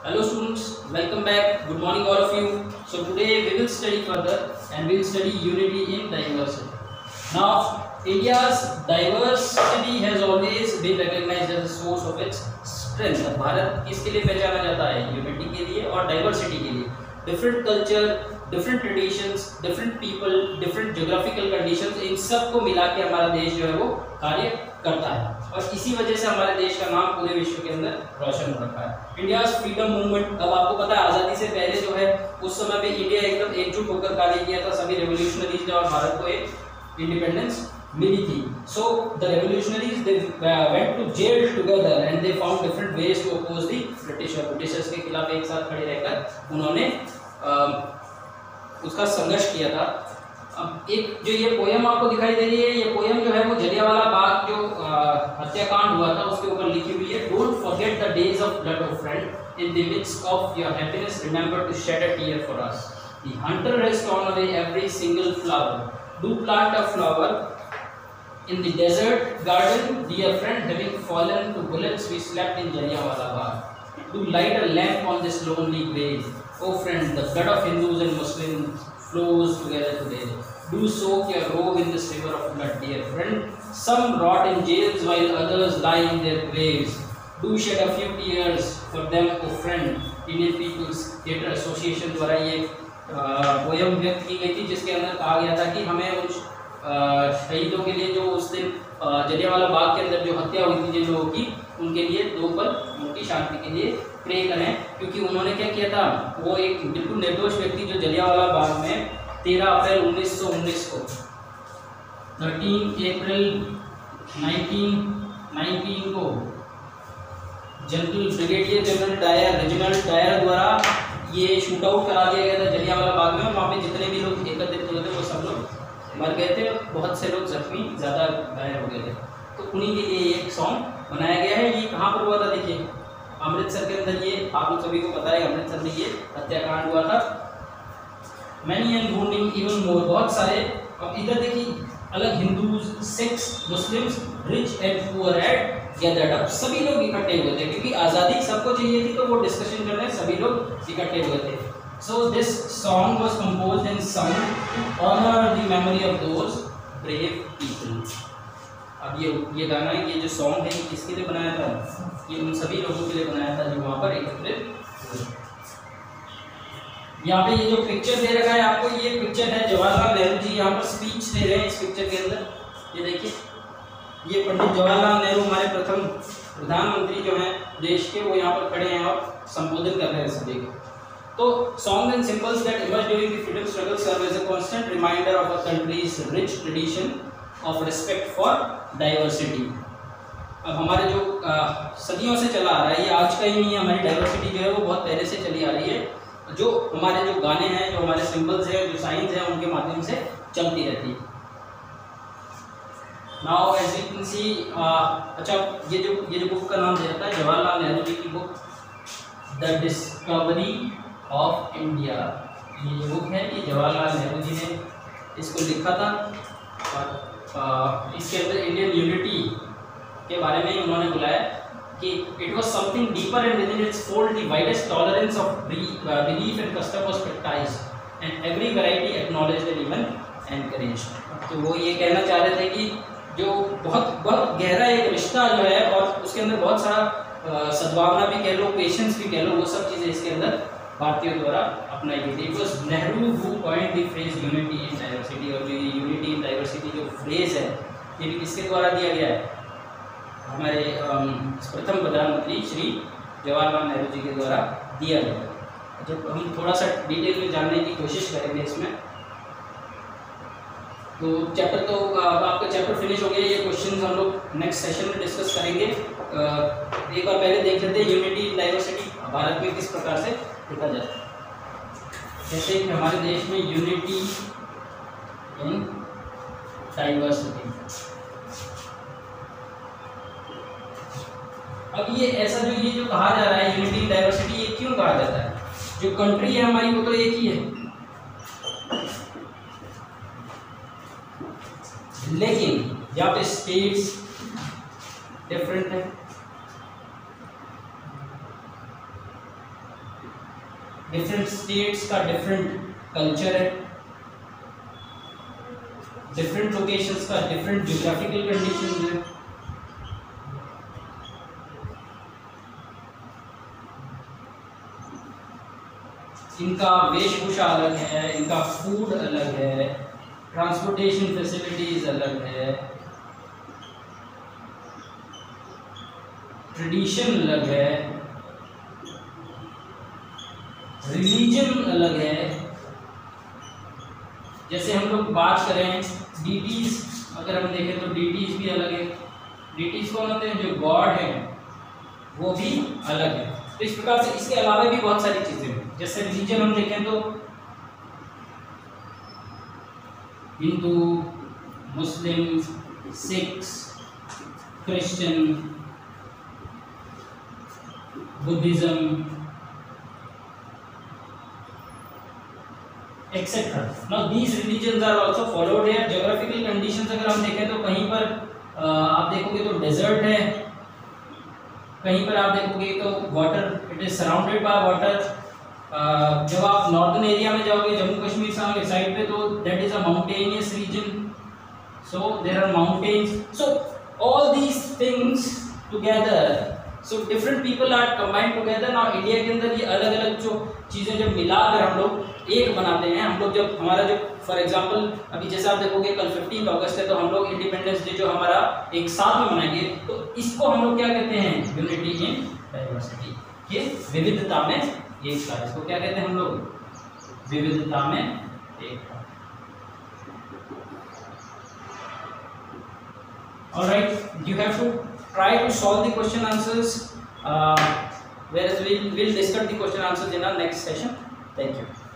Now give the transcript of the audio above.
Hello students, welcome back. Good morning all of you. So today we will study further and we will study unity in diversity. Now India's diversity has always been recognized as a source of its strength. Bharat किसके लिए पहचाना जाता है? Unity के लिए और diversity के लिए. Different culture, different traditions, different people, different geographical conditions, इन सब को मिला के हमारा देश जो है वो कार्य करता है और इसी वजह से हमारे देश का नाम पूरे विश्व के अंदर रोशन हो रखा है. इंडियाज फ्रीडम मूवमेंट, अब आपको पता है आज़ादी से पहले जो है उस समय पे इंडिया एकदम एकजुट होकर कार्य किया था. सभी रेवोल्यूशनरीज ने और भारत को एक इंडिपेंडेंस मिली थी. So the revolutionaries they went to jail together and they found different ways to oppose the Britishers के खिलाफ एक साथ खड़े रहकर उन्होंने उसका संघर्ष किया था. अब एक जो ये पोयम आपको दिखाई दे रही है, ये पोयम जो है वो जलियांवाला बाग जो हत्याकांड हुआ था उसके ऊपर लिखी हुई है. Don't forget the days of blood of friend in the midst of your happiness remember to shed a tear for us. The hunter has torn away every single flower. Do plant a flower in the desert garden, dear friend, having fallen to bullets we slept in Jallianwala Bagh. Do light a lamp on this lonely grave. Oh friend, the blood of Hindus and Muslims flows together today. Do soak your robe in this river of blood, dear friend. Some rot in jails while others lie in their graves. Do shed a few tears for them, oh friend. Indian People's Theatre Association द्वारा ये poem व्यक्त की गई थी जिसके अंदर कहा गया था कि हमें उन शहीदों के लिए जो उस दिन जलियांवाला बाग के अंदर जो हत्या हुई थी जिन लोगों की, उनके लिए दो पल उनकी शांति के लिए प्रे करें, क्योंकि उन्होंने क्या किया था, वो एक बिल्कुल निर्दोष व्यक्ति जो जलियांवाला बाग में 13 अप्रैल 1919 को 13 अप्रैल 1919 को general brigadier general Dyer Reginald Dyer द्वारा ये शूट आउट करा दिया गया था जलियांवाला बाग में. वहाँ पे जितने भी लोग एकत्रित हुए थे वो सब लोग मर गए थे, बहुत से लोग जख्मी ज़्यादा घायल हो गए थे. तो उन्हीं के लिए एक सॉन्ग बनाया गया है. ये कहाँ पर हुआ था? देखिए अमृतसर के अंदर, ये आप लोग सभी को पता है अमृतसर में ये हत्याकांड हुआ था. Many and wounding even more, बहुत सारे. अब इधर देखिए अलग Hindus, Sikhs, Muslims, rich and poor at gathered up, सभी लोग इकट्ठे हुए थे क्योंकि आज़ादी सबको चाहिए थी, तो वो डिस्कशन करने सभी लोग इकट्ठे हुए थे. So this song was composed and सung to honour the memory of those brave people. अब ये गाना, ये जो सॉन्ग है, ये किसके लिए बनाया था? ये उन सभी लोगों के लिए बनाया था जो वहाँ पर एकत्रित हुए. यहाँ पे ये जो पिक्चर दे रखा है आपको, ये पिक्चर है जवाहरलाल नेहरू जी यहाँ पर स्पीच दे रहे हैं. इस पिक्चर के अंदर ये देखिए, ये पंडित जवाहरलाल नेहरू हमारे प्रथम प्रधानमंत्री जो हैं देश के, वो यहाँ पर खड़े हैं और संबोधित कर रहे हैं सभी को. तो song and symbols that emerge during the freedom struggle serve as a constant reminder of a country's rich tradition of respect for diversity. अब हमारे जो सदियों से चला आ रहा है, ये आज का ही नहीं है, हमारी डाइवर्सिटी जो है वो बहुत पहले से चली आ रही है. जो हमारे जो गाने हैं, जो हमारे सिंबल्स हैं, जो साइंस हैं, उनके माध्यम से चलती रहती है. Now as you can see, अच्छा ये जो बुक का नाम दिया था जवाहरलाल नेहरू जी की book, the discovery of India. ये जो बुक है ये जवाहरलाल नेहरू जी ने इसको लिखा था और इसके अंदर इंडियन यूनिटी के बारे में उन्होंने बुलाया कि it was something deeper and within its fold the widest tolerance of belief and custom was practised and every variety acknowledged and even encouraged. तो वो ये कहना चाह रहे थे कि जो बहुत गहरा एक रिश्ता जो है और उसके अंदर बहुत सारा सद्भावना भी कह लो, पेशेंस भी कह लो, वो सब चीज़ें इसके अंदर भारतीयों द्वारा अपनाई गई थी. It was Nehru who coined the phrase unity in diversity. और जो यूनिटी इन डाइवर्सिटी जो फ्रेज है ये भी किसके द्वारा दिया गया है? हमारे प्रथम प्रधानमंत्री श्री जवाहरलाल नेहरू जी के द्वारा दिया गया. जब हम थोड़ा सा डिटेल में जानने की कोशिश करेंगे इसमें, तो चैप्टर तो आपका चैप्टर फिनिश हो गया. ये क्वेश्चंस हम लोग नेक्स्ट सेशन में डिस्कस करेंगे. एक बार पहले देख लेते हैं यूनिटी इन डाइवर्सिटी भारत में किस प्रकार से देखा जाता है. जैसे कि हमारे देश में यूनिटी इन डाइवर्सिटी, अब ये ऐसा ये जो कहा जा रहा है यूनिटी इन डाइवर्सिटी, ये क्यों कहा जाता है? जो कंट्री है हमारी वो तो एक ही है, लेकिन यहाँ पे स्टेट्स डिफरेंट है. डिफरेंट स्टेट्स का डिफरेंट कल्चर है, डिफरेंट लोकेशंस का डिफरेंट जियोग्राफिकल कंडीशंस है। इनका वेशभूषा अलग है, इनका फूड अलग है, ट्रांसपोर्टेशन फैसिलिटीज अलग है, ट्रेडिशन अलग है, रिलीजन अलग है। जैसे हम लोग बात करें डीटीज, अगर हम देखें तो डीटीज भी अलग है। डीटीज कौन होते हैं? जो गॉड है वो भी अलग है। तो इस प्रकार से इसके अलावा भी बहुत सारी चीजें हैं। जैसे रिलीजन हम देखें तो Hindu, Muslim, Sikhs, Christian, Buddhism etcetera. Now these religions are also followed here. Geographical conditions अगर हम देखें तो कहीं पर आप देखोगे तो डेजर्ट है, कहीं पर आप देखोगे तो water, it is surrounded by water. जब आप नॉर्दर्न एरिया में जाओगे, जम्मू कश्मीर साइड पे, तो that is a mountainous region, so there are mountains. So all these things together, so different people are combined together. Now India के अंदर ये अलग अलग जो चीज़ें जब मिलाकर हम लोग एक बनाते हैं, हम लोग जब हमारा जो फॉर एग्जांपल अभी जैसे आप देखोगे कल 15 अगस्त है, तो हम लोग इंडिपेंडेंस डे जो हमारा एक साथ में मनाएंगे, तो इसको हम लोग क्या कहते हैं? Unity in diversity. ये विविधता में एकता, इसको क्या कहते हैं हम लोग? विविधता में एकता। Alright, you have to try to solve the question answers, whereas we'll discuss the question answers in our next session. Thank you.